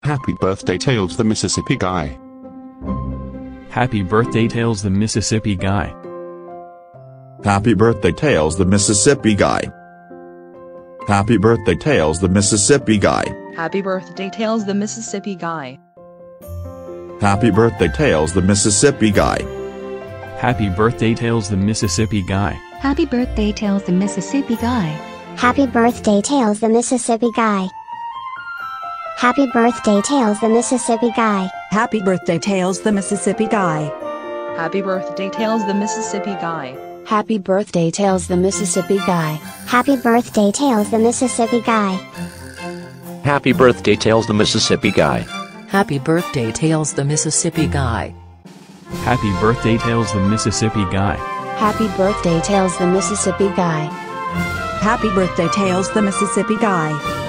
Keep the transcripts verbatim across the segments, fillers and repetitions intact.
Happy birthday Tails the Mississippi Guy. Happy birthday Tails the Mississippi Guy. Happy birthday Tails the Mississippi Guy. Happy birthday Tails the Mississippi Guy. Happy birthday Tails the Mississippi Guy. Happy birthday Tails the Mississippi Guy. Happy birthday Tails the Mississippi Guy. Happy birthday Tails the Mississippi Guy. Happy birthday Tails the Mississippi Guy. Happy birthday Tails the Mississippi Guy. Happy birthday Tails the Mississippi Guy. Happy birthday Tails the Mississippi Guy. Happy birthday Tails the Mississippi Guy. Happy birthday Tails the Mississippi Guy. Happy birthday Tails the Mississippi Guy. Happy birthday Tails the Mississippi Guy. Happy birthday Tails the Mississippi Guy. Happy birthday Tails the Mississippi Guy. Happy birthday Tails the Mississippi Guy.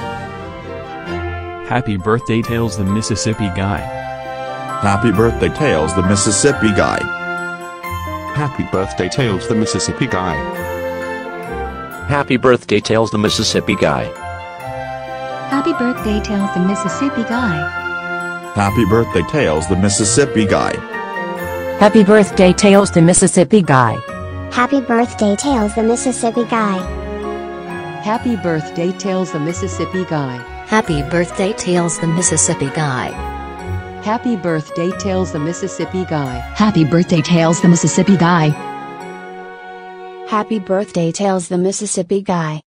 Happy birthday Tails the Mississippi Guy. Happy birthday Tails the Mississippi Guy. Happy birthday Tails the Mississippi Guy. Happy birthday Tails the Mississippi Guy. Happy birthday Tails the Mississippi Guy. Happy birthday Tails the Mississippi Guy. Happy birthday Tails the Mississippi Guy. Happy birthday Tails the Mississippi Guy. Happy birthday Tails the Mississippi Guy. Happy birthday Tails the Mississippi Guy. Happy birthday Tails the Mississippi Guy. Happy birthday Tails the Mississippi Guy. Happy birthday Tails the Mississippi Guy.